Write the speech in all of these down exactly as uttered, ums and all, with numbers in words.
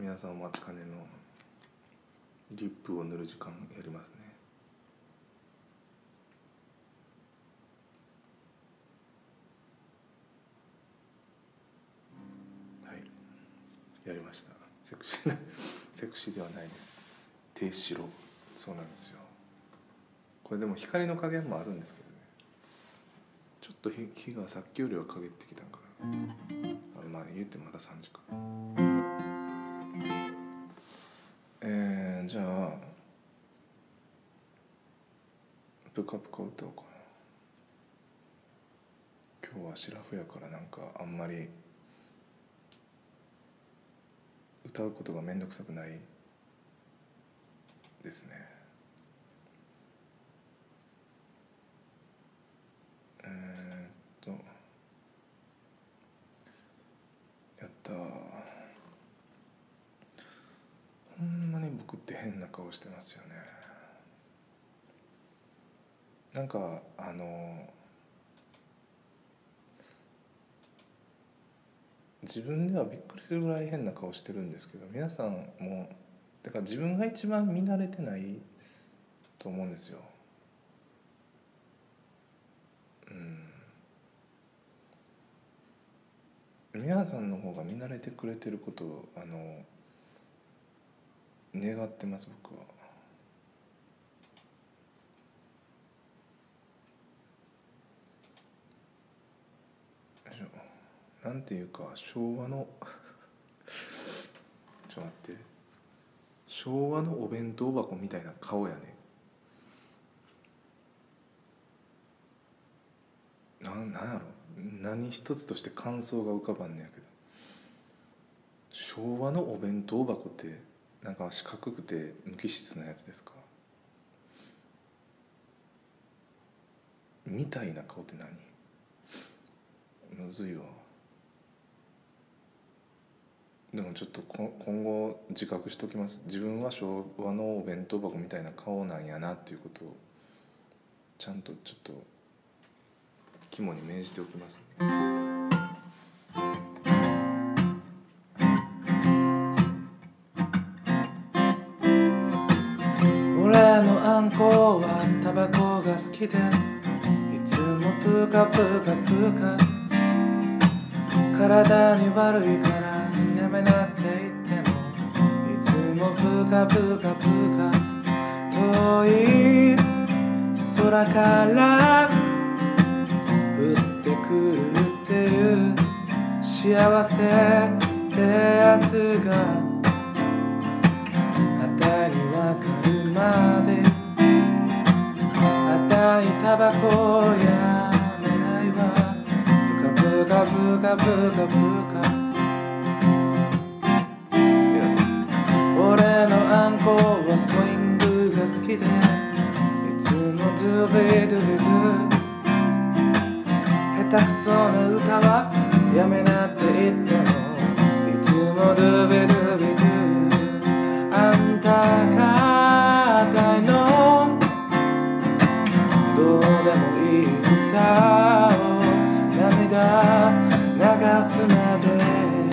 皆さんお待ちかねのリップを塗る時間やりますね。はい、やりました。セクシーセクシーではないです。低白。そうなんですよ。これでも光の加減もあるんですけどね、ちょっと日日がさっきよりは陰ってきたんかな。あ、まあ言ってまださんじか。えー、じゃあプカプカ歌おうかな。今日はシラフやからなんかあんまり歌うことがめんどくさくないですね。えー、っとやったー。ほんまに僕って変な顔してますよね。なんかあの自分ではびっくりするぐらい変な顔してるんですけど、皆さんもだから自分が一番見慣れてないと思うんですよ。うん。皆さんの方が見慣れてくれてることをあの願ってます僕は。なんていうか昭和のちょっと待って、昭和のお弁当箱みたいな顔やね。な、なんやろ、何一つとして感想が浮かばんねやけど、昭和のお弁当箱ってなんか四角くて無機質なやつですか？みたいな顔って何？むずいわ。でもちょっと今後自覚しときます。自分は昭和のお弁当箱みたいな顔なんやなっていうことをちゃんとちょっと肝に銘じておきます、ね。俺のあんこはタバコが好きで、いつもプカプカプカ、体に悪いからやめなって言っても、いつもプカプカプカ、遠い空から降ってくるっていう幸せってやつがあたにわかるまで、あたいタバコやめないわ、プカプカプカプカプカ。俺のあんこはスイングが好きで、いつもドゥビドゥビドゥ、下手くそな歌はやめなって言っても、いつもドゥビドゥビドゥ、あんたがたいのどうでもいい歌を涙流すまで、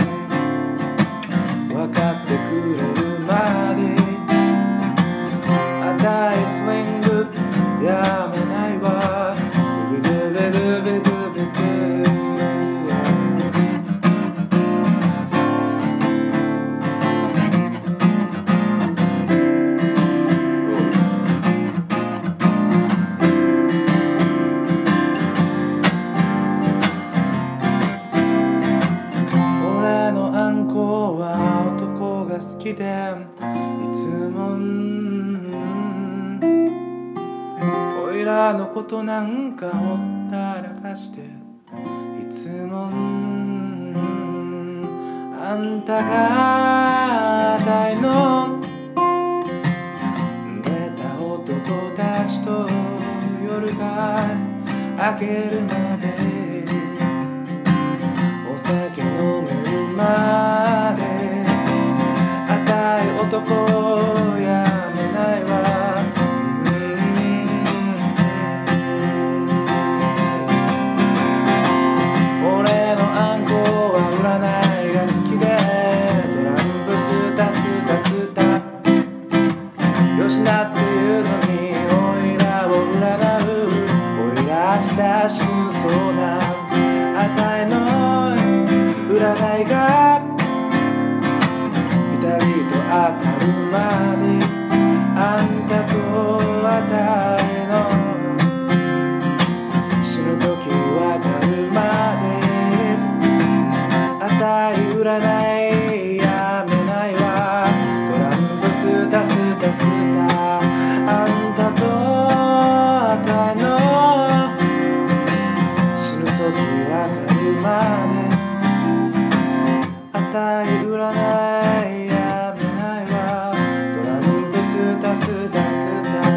分かってくれるまで、あたいスイングやめないわ、ドゥビドゥビドゥビドゥビドゥ。俺のあんこは男が好きで、いつもおいらのことなんかほったらかして、いつもあんたが大の寝た男たちと夜が明けるまで、お酒飲めるまで、あたい男やめないわ、俺のあんこは占いが好きで、トランプスタスタスタよしなっていうのにおいらを占うおいら明日死ぬそうなあたいの占いがピタリと当たるまであんたとあたいの死ぬ時わかるまであたい占いやめないわトランプスタスタスタあんたとあたいの死ぬ時わかるまであたい占いやめないわトランプスタスタスタ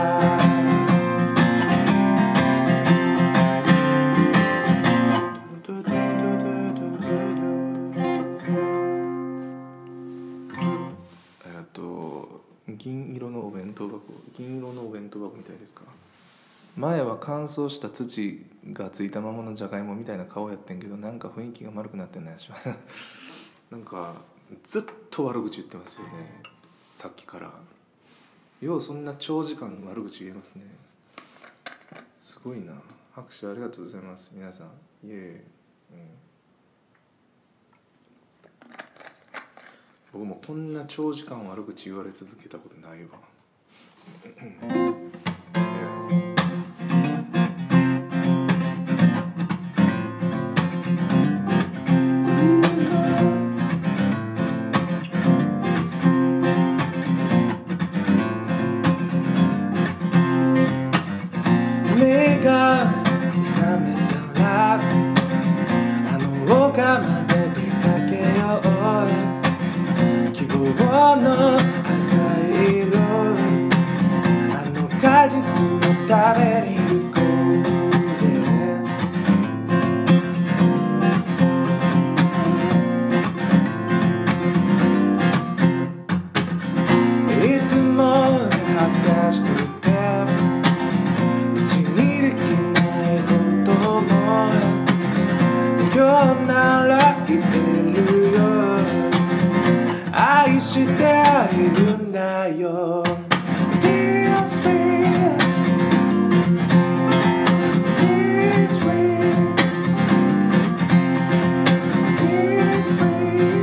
えっと銀色のお弁当箱銀色のお弁当箱みたいですか。前は乾燥した土がついたままのじゃがいもみたいな顔やってんけどなんか雰囲気が丸くなってないでしょなんかずっと悪口言ってますよねさっきから。ようそんな長時間悪口言えますね。すごいな。拍手ありがとうございます皆さん。いえ、うん、僕もこんな長時間悪口言われ続けたことないわ目が覚めたらあの丘まで出かけよう希望の赤い色あの果実を食べに行こうぜいつも恥ずかしくて口にできないことも今日なら言えるよ愛しているんだよ Be free Be free Be free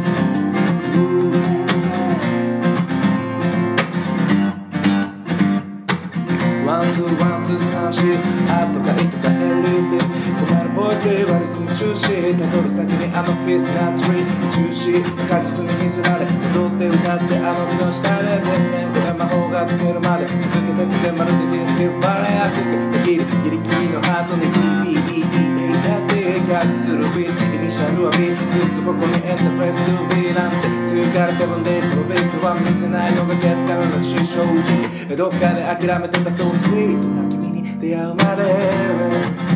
ワンツーワンツー三四あとかいとか エルピー 困るボイス割り積む中止たどる先にあのフィースナッツリー中止果実に見せられ踊って歌ってあの日の下で全面で魔法が解けるまで続けてくぜまるでディスケバレー熱くギリギリギリのハートに ビービービーエー だってキャッチするビートイニシャルは B ずっとここにエンタープレス トゥービー なんてにからセブンデイズのフェイクは見せないのが結果のし正直どっかで諦めてたそうスイートな君に出会うまで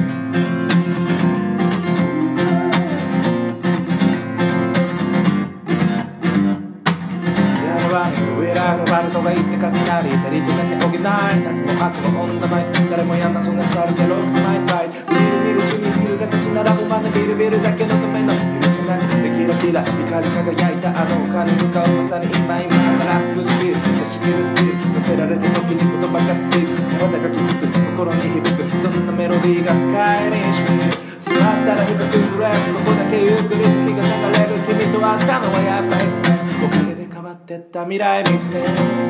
ウェラーのバルトが言って重なり足りとだけ補い夏も秋も女前と誰もやんなそんなスタイルでロックスマイバイビル見る中にビルが立ち並ぶまでビルビルだけのための夢じゃなくてキラキラ光り輝いたあの丘に向かうまさに今今新しくチビル出し切るスキル乗せられた時に言葉がスピード体がきつく心に響くそんなメロディーがスカイに響く座ったら深くブレスここだけゆっくり時が流れる君と会ったのはやっぱ必然おかげで変わってった未来見つめ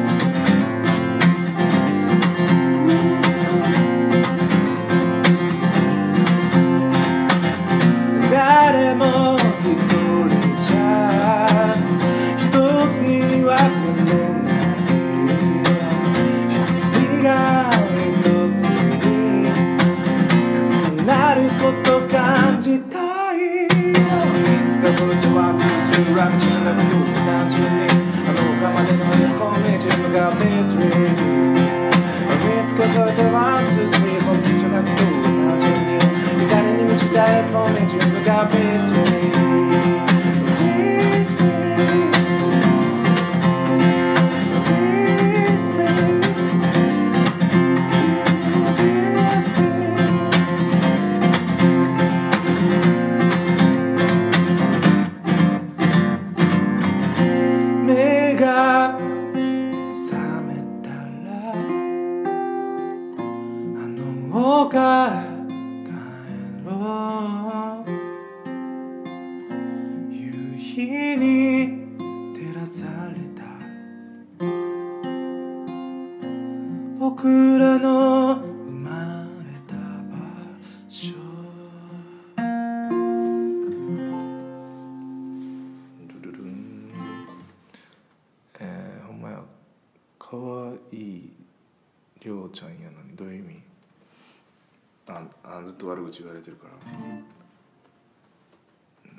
誰も一人じゃ一つにはなれない一人が一つに重なること感じたいいつかそれでワンツースリーラブ中なく何中にあの丘までの横道向かうベースリー見つかそれでワンツースリー本気じゃなく単純に光に満ちた横道向かうベースリーいいりょうちゃんやのにどういう意味？ああずっと悪口言われてるから。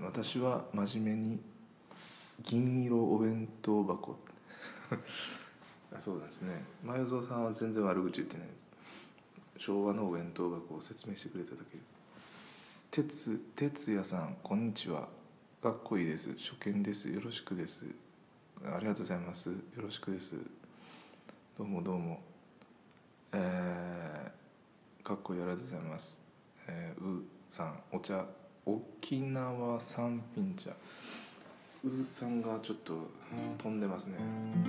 私は真面目に銀色お弁当箱そうですね、マヨゾウさんは全然悪口言ってないです。昭和のお弁当箱を説明してくれただけです。てつやさん、こんにちは。かっこいいです。初見です。よろしくです。ありがとうございます。よろしくです。どうもどうも。えー、かっこいい、ありがとうございます。えー、うさん、お茶、沖縄三品茶。うさんがちょっと飛んでますね。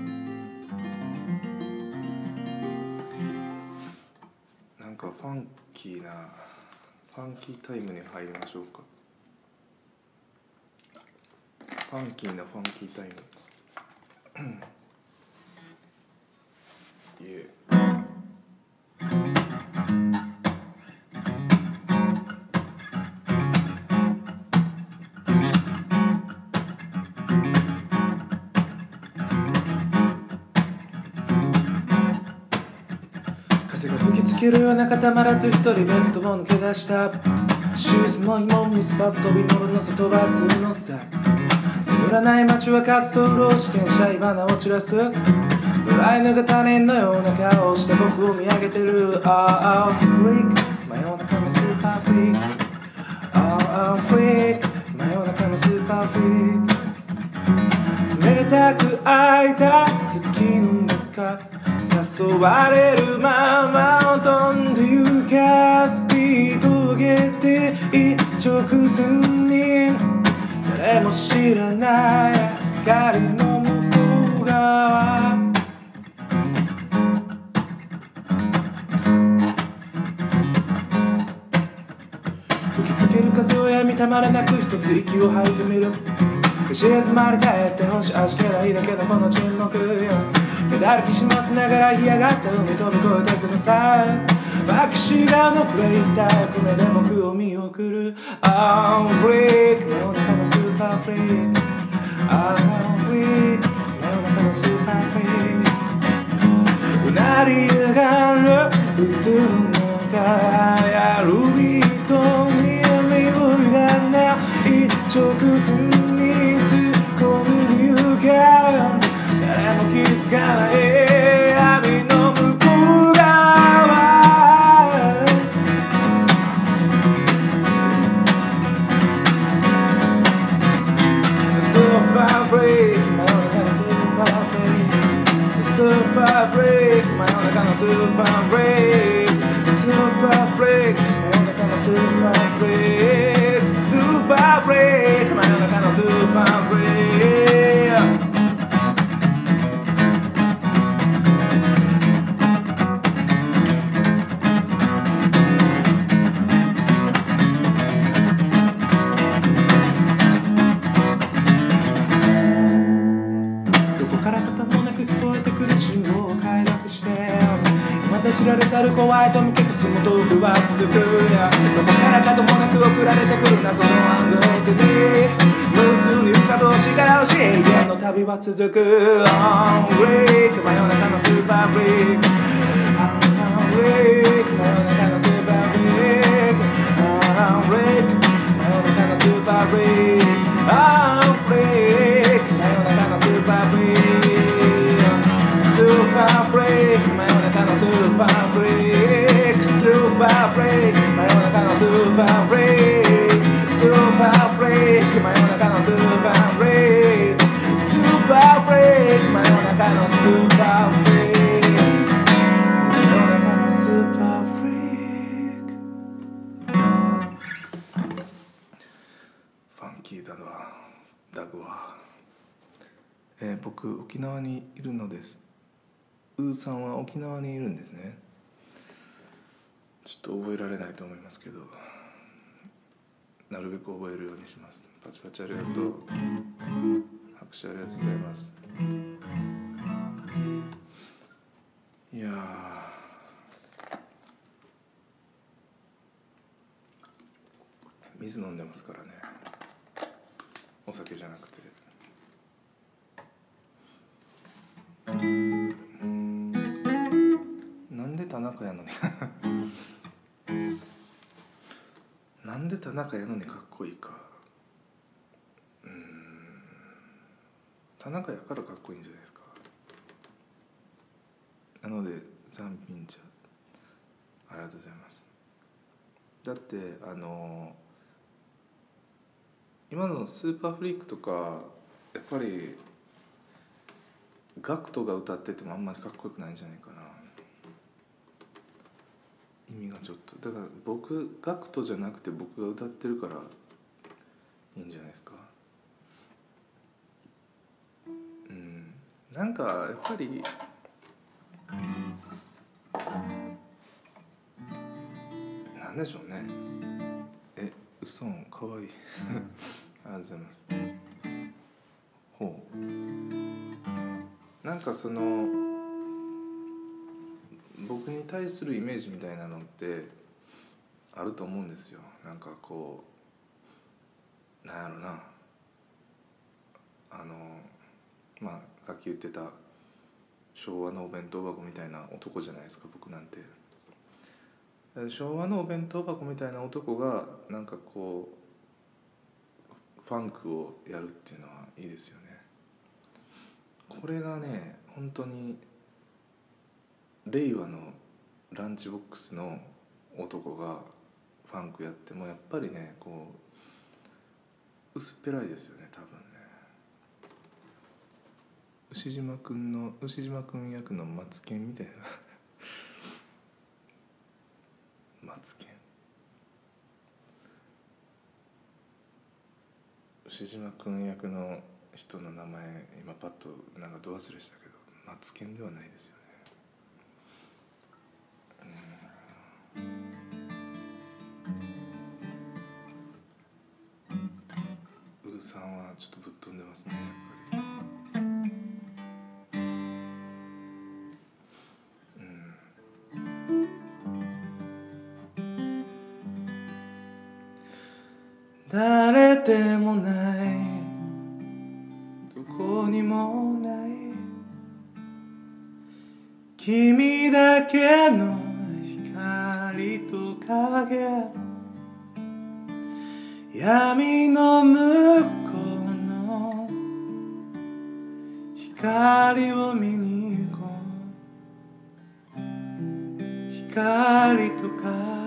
なんかファンキーなファンキータイムに入りましょうか。ファンキーなファンキータイムいえ風が吹きつけるような固まらず一人ベッドを抜け出した。シューズの紐結ばず飛び乗るのさ飛ばすのさ。眠らない街は滑走路、自転車火花を散らす。ドライのが他人のような顔をして僕を見上げてる。ああフリーク、真夜中のスーパーフリーク。ああフリーク、真夜中のスーパーフリーク。冷たく開いた月の中、誘われるまま飛んでゆかスピード上げて一直線に誰も知らない光の向こう側。吹きつける風をやみたまらなく一つ息を吐いてみる。静まり返ってほしい味気ないだけどこの沈黙よ。ペダルきしますながら干上がった海飛び越えてくのさ。爆死がのくらい痛く目で僕を見送る。I'm freak 真夜中のスーパーフリーク。I'm freak 真夜中のスーパーフリーク。うなり上がる鬱の中やる人に闇をいらない一直線に突っ込んでゆか誰も気づかない闇の向こう側。スーパーフリーク真夜中のスーパーフリーク。スーパーフリーク真夜中のスーパーフリーク。スーパーフリーク真夜中のスーパーフリーク。スーパーフリーク真夜中のスーパーフリーク。知られざる怖いと向けくすむトークは続く。どこからかともなく送られてくる謎の暗号手に無数に浮かぶ星が欲しい永遠の旅は続く。I'm weak 真夜中のスーパーフリーク。I'm weak 真夜中のスーパーフリーク。I'm weak 真夜中のスーパーフリーク。I'm weak 真夜中のスーパーフリーク。スーパーフリーク真夜中のスーパーフリーク。スーパーフリーク真夜中のスーパーフリーク。スーパーフリーク真夜中のスーパーフリーク。スーパーフリーク真夜中のスーパーフリーク。真夜中のスーパーフリーク。ファンキーだわダグは、えー、僕沖縄にいるのです。ウーさんは沖縄にいるんですね。ちょっと覚えられないと思いますけどなるべく覚えるようにします。パチパチありがとう。拍手ありがとうございます。いや水飲んでますからね、お酒じゃなくて。 田中やのになんで田中やのにかっこいいか、うーん田中やからかっこいいんじゃないですか。なのでザンピンチャーありがとうございます。だってあの今のスーパーフリークとかやっぱりガクトが歌っててもあんまりかっこよくないんじゃないかな。意味がちょっとだから僕ガクトじゃなくて僕が歌ってるからいいんじゃないですか。うんなんかやっぱりなんでしょうね。えうそんかわいいありがとうございます。ほうなんかその僕に対するイメージみたいなのってあると思うんですよ。なんかこうなんやろなあのまあさっき言ってた昭和のお弁当箱みたいな男じゃないですか僕なんて。昭和のお弁当箱みたいな男がなんかこうファンクをやるっていうのはいいですよね。これがね本当に令和のランチボックスの男がファンクやってもやっぱりねこう薄っぺらいですよね多分ね。牛島くんの牛島くん役のマツケンみたいなマツケン牛島くん役の人の名前今パッとなんかど忘れしたけどマツケンではないですよね。ウルさんはちょっとぶっ飛んでますねやっぱり。誰でもないどこにもない君だけの光と影闇の向こうの光を見に行こう光と影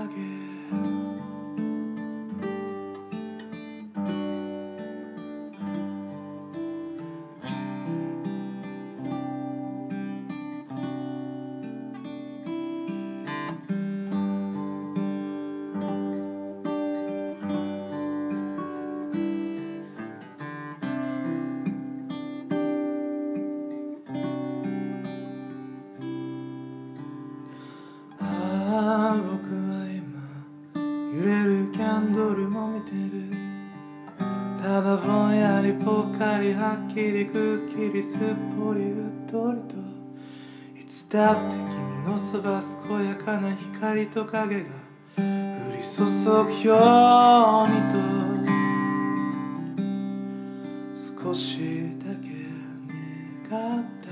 揺れるキャンドルを見てるただぼんやりぽっかりはっきりくっきりすっぽりうっとりといつだって君のそば健やかな光と影が降り注ぐようにと少しだけ願った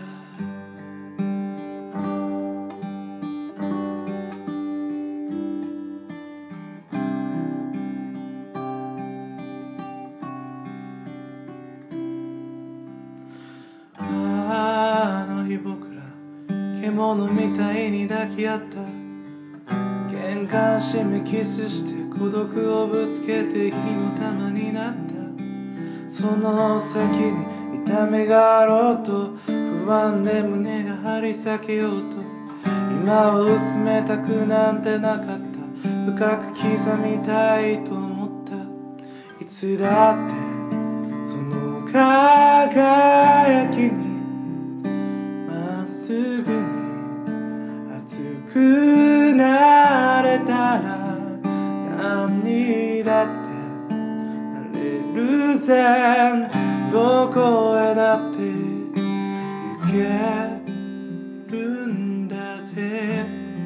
僕ら獣みたいに抱き合った玄関閉めキスして孤独をぶつけて火の玉になったその先に痛みがあろうと不安で胸が張り裂けようと今は薄めたくなんてなかった深く刻みたいと思ったいつだってその輝きにすぐに熱くなれたら何にだってなれるぜどこへだって行けるんだぜ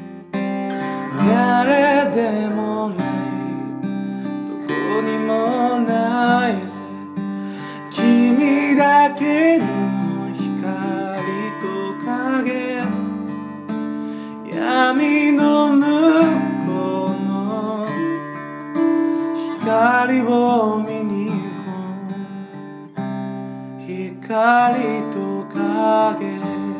誰でもないどこにもないぜ君だけの光と影闇光と影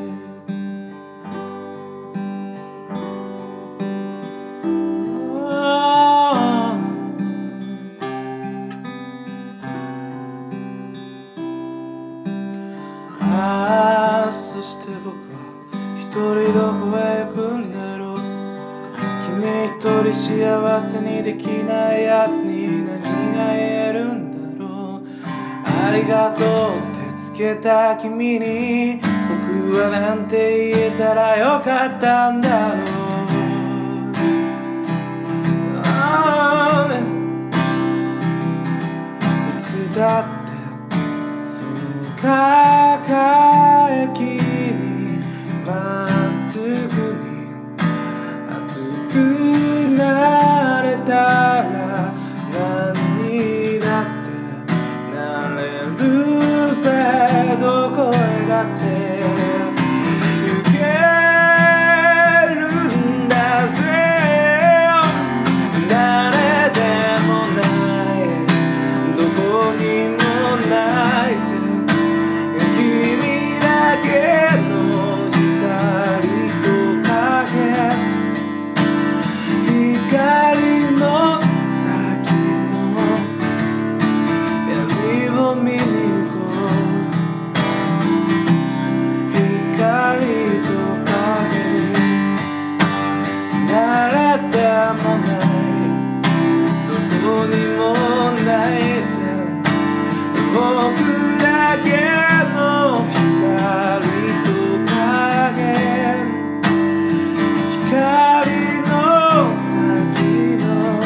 ああそして僕は一人どこへ行くんだろう君一人幸せにできないやつに何が言えるんだろうありがとうってつけた君に僕はなんて言えたらよかったんだろういつだってその輝きにまっすぐに熱くなれたら何にだってなれるぜどこへだって行けるんだぜ誰でもないどこにもないぜ君だけの光と影光の先の闇を見に行こう光と影慣れてもないどこにもないぜ僕だけの光と影光の先の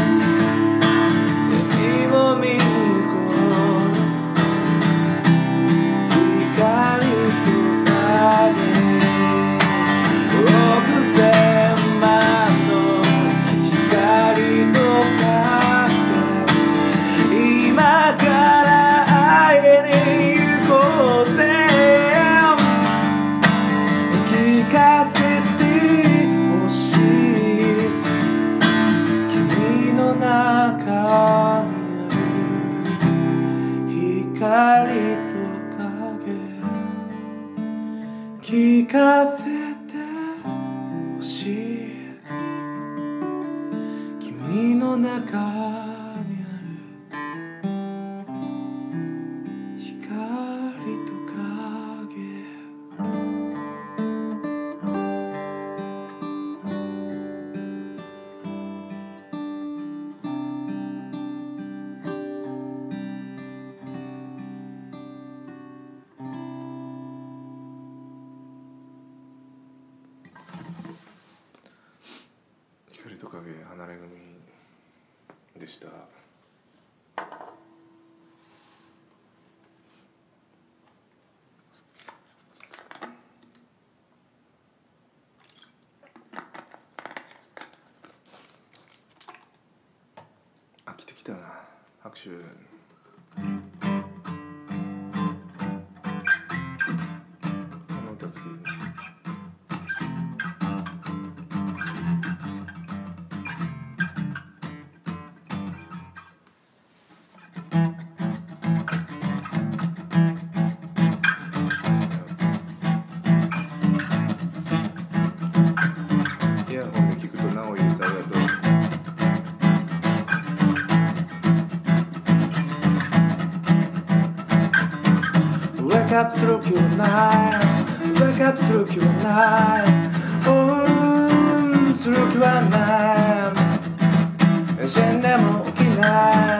闇を見に行こう光と影億千万の光と影今から会えに行こうぜ聞かせてほしい君の中にある光と影聞かせてほしい君の中にある光と影光と影離れ組でした。飽きてきたな拍手。この歌好き。イヤホンで聞くとなおいいです。ありがとう。Wake up through your night, wake up through your night, oh through your night. 死んでも起きない、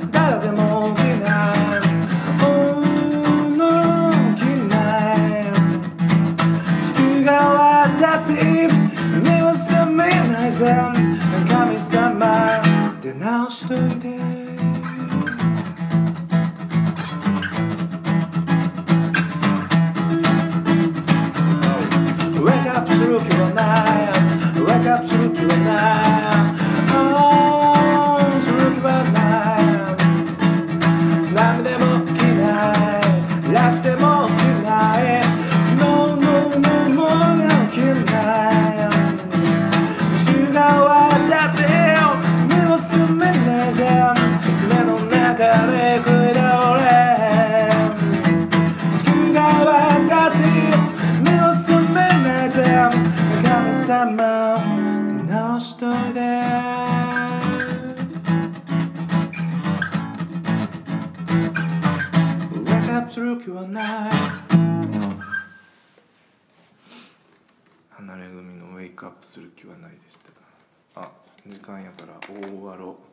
誰でも起きない、oh no 起きない。地球が終わったって目を覚めないぜ、神様出直しといて。Wake up through your night, wake up through your night, oh through your night. 離れ組のウェイクアップする気はないでした。あ、時間やから大終わろう。